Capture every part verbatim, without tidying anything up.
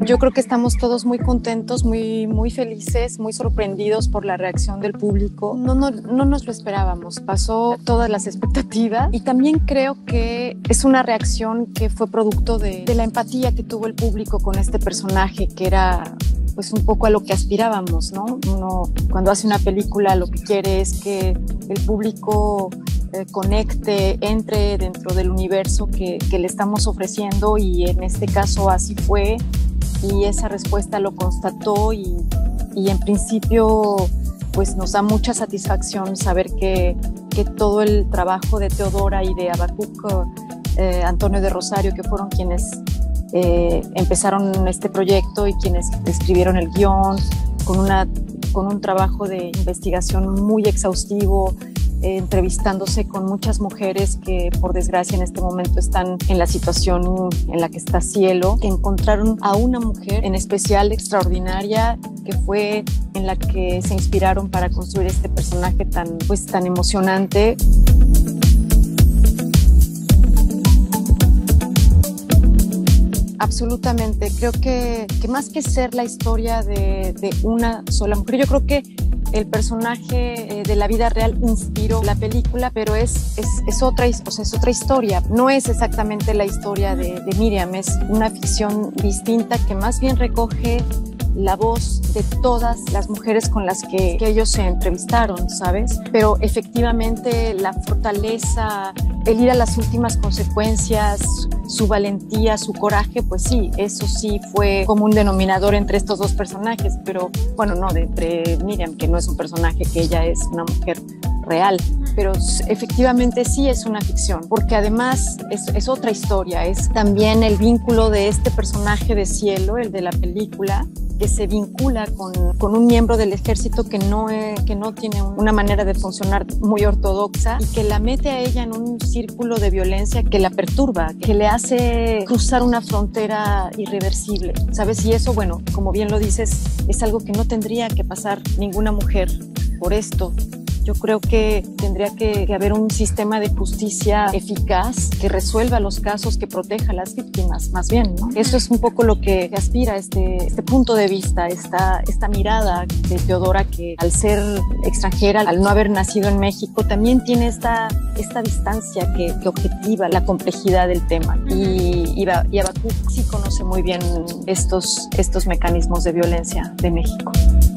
Yo creo que estamos todos muy contentos, muy, muy felices, muy sorprendidos por la reacción del público. No, no, no nos lo esperábamos, pasó todas las expectativas y también creo que es una reacción que fue producto de, de la empatía que tuvo el público con este personaje, que era pues un poco a lo que aspirábamos, ¿no? Uno cuando hace una película lo que quiere es que el público eh, conecte, entre dentro del universo que, que le estamos ofreciendo, y en este caso así fue. Y esa respuesta lo constató y, y en principio pues nos da mucha satisfacción saber que, que todo el trabajo de Teodora y de Habacuc, eh, Antonio de Rosario, que fueron quienes eh, empezaron este proyecto y quienes escribieron el guión con, una, con un trabajo de investigación muy exhaustivo, Eh, entrevistándose con muchas mujeres que por desgracia en este momento están en la situación en la que está Cielo, que encontraron a una mujer en especial extraordinaria, que fue en la que se inspiraron para construir este personaje tan, pues, tan emocionante. Absolutamente, creo que, que más que ser la historia de, de una sola mujer, yo creo que el personaje de la vida real inspiró la película, pero es, es, es, otra, o sea, es otra historia. No es exactamente la historia de, de Miriam, es una ficción distinta que más bien recoge la voz de todas las mujeres con las que, que ellos se entrevistaron, ¿sabes? Pero efectivamente la fortaleza, el ir a las últimas consecuencias, su valentía, su coraje, pues sí, eso sí fue como un denominador entre estos dos personajes, pero bueno, no, de entre Miriam, que no es un personaje, que ella es una mujer real, pero efectivamente sí es una ficción, porque además es, es otra historia, es también el vínculo de este personaje de Cielo, el de la película, que se vincula con, con un miembro del ejército que no, es, que no tiene una manera de funcionar muy ortodoxa y que la mete a ella en un círculo de violencia que la perturba, que le hace cruzar una frontera irreversible, ¿sabes? Y eso, bueno, como bien lo dices, es algo que no tendría que pasar ninguna mujer por esto. Yo creo que tendría que, que haber un sistema de justicia eficaz que resuelva los casos, que proteja a las víctimas, más bien, ¿no? Eso es un poco lo que aspira este, este punto de vista, esta, esta mirada de Teodora, que al ser extranjera, al no haber nacido en México, también tiene esta, esta distancia que, que objetiva la complejidad del tema. Y, y, y Habacuc sí conoce muy bien estos, estos mecanismos de violencia de México.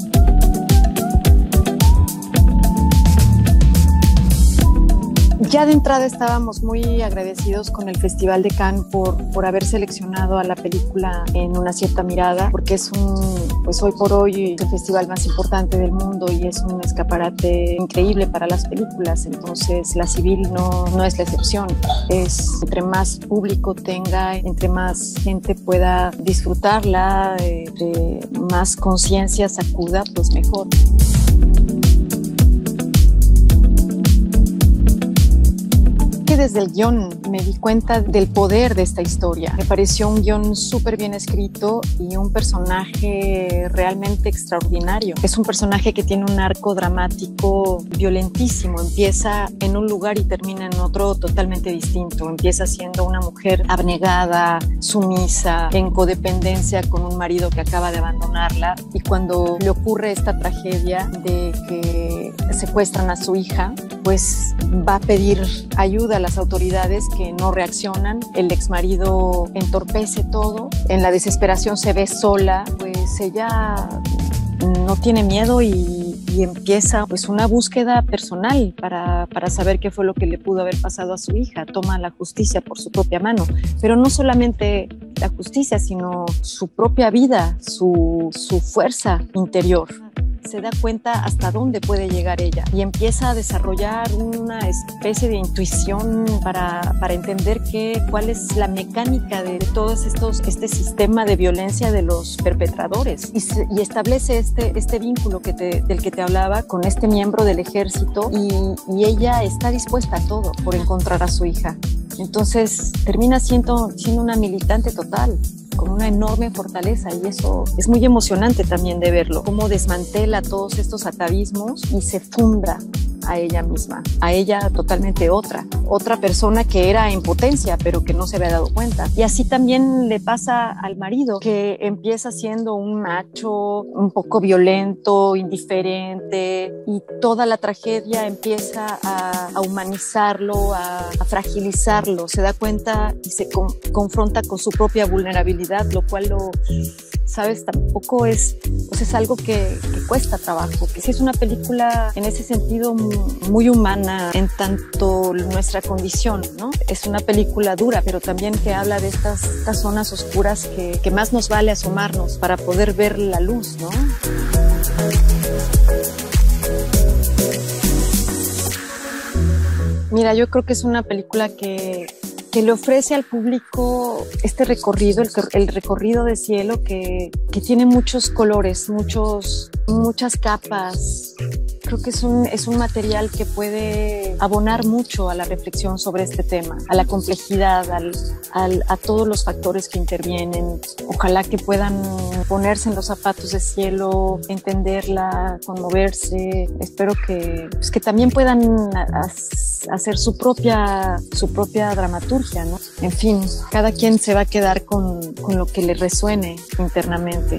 Ya de entrada estábamos muy agradecidos con el Festival de Cannes por, por haber seleccionado a la película En una cierta mirada, porque es un, pues hoy por hoy, el festival más importante del mundo y es un escaparate increíble para las películas. Entonces la Civil no, no es la excepción. Es entre más público tenga, entre más gente pueda disfrutarla, entre más conciencia sacuda, pues mejor. Desde el guión me di cuenta del poder de esta historia. Me pareció un guión súper bien escrito y un personaje realmente extraordinario. Es un personaje que tiene un arco dramático violentísimo. Empieza en un lugar y termina en otro totalmente distinto. Empieza siendo una mujer abnegada, sumisa, en codependencia con un marido que acaba de abandonarla, y cuando le ocurre esta tragedia de que secuestran a su hija, pues va a pedir ayuda a las autoridades, que no reaccionan. El exmarido entorpece todo. En la desesperación se ve sola, pues ella no tiene miedo y, y empieza pues una búsqueda personal para, para saber qué fue lo que le pudo haber pasado a su hija. Toma la justicia por su propia mano, pero no solamente la justicia, sino su propia vida, su, su fuerza interior. Se da cuenta hasta dónde puede llegar ella y empieza a desarrollar una especie de intuición para, para entender qué, cuál es la mecánica de todos estos, este sistema de violencia de los perpetradores, y, se, y establece este, este vínculo que te, del que te hablaba con este miembro del ejército, y, y ella está dispuesta a todo por encontrar a su hija. Entonces termina siendo, siendo una militante total, con una enorme fortaleza, y eso es muy emocionante también de verlo, cómo desmantela todos estos atavismos y se funda a ella misma, a ella totalmente otra, otra persona que era en potencia, pero que no se había dado cuenta. Y así también le pasa al marido, que empieza siendo un macho un poco violento, indiferente, y toda la tragedia empieza a, a humanizarlo, a, a fragilizarlo. Se da cuenta y se con, confronta con su propia vulnerabilidad, lo cual lo, sabes, tampoco es, pues es algo que, que cuesta trabajo, que sí es una película en ese sentido muy humana en tanto nuestra condición, ¿no? Es una película dura, pero también que habla de estas, estas zonas oscuras que, que más nos vale asomarnos para poder ver la luz, ¿no? Mira, yo creo que es una película que, que le ofrece al público este recorrido, el, el recorrido de cielo que, que tiene muchos colores, muchos, muchas capas. Creo que es un, es un material que puede abonar mucho a la reflexión sobre este tema, a la complejidad, al, al, a todos los factores que intervienen. Ojalá que puedan ponerse en los zapatos de Cielo, entenderla, conmoverse. Espero que, pues, que también puedan as, hacer su propia, su propia dramaturgia, ¿no? En fin, cada quien se va a quedar con, con lo que le resuene internamente.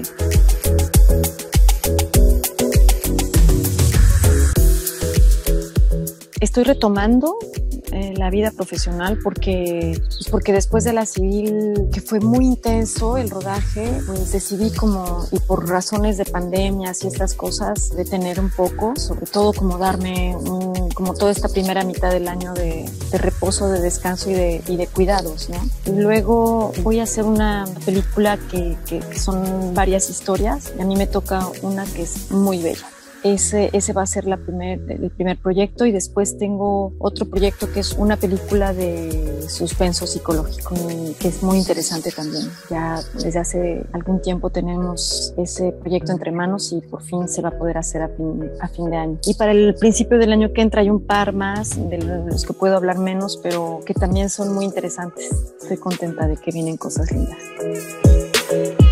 Estoy retomando eh, la vida profesional porque, pues porque después de la civil, que fue muy intenso el rodaje, pues decidí como, y por razones de pandemias y estas cosas, detener un poco, sobre todo como darme un, como toda esta primera mitad del año de, de reposo, de descanso y de, y de cuidados, ¿no? Y luego voy a hacer una película que, que, que son varias historias y a mí me toca una que es muy bella. Ese, ese va a ser la primer, el primer proyecto, y después tengo otro proyecto que es una película de suspenso psicológico que es muy interesante también. Ya desde hace algún tiempo tenemos ese proyecto entre manos y por fin se va a poder hacer a fin, a fin de año. Y para el principio del año que entra hay un par más de los que puedo hablar menos, pero que también son muy interesantes. Estoy contenta de que vienen cosas lindas.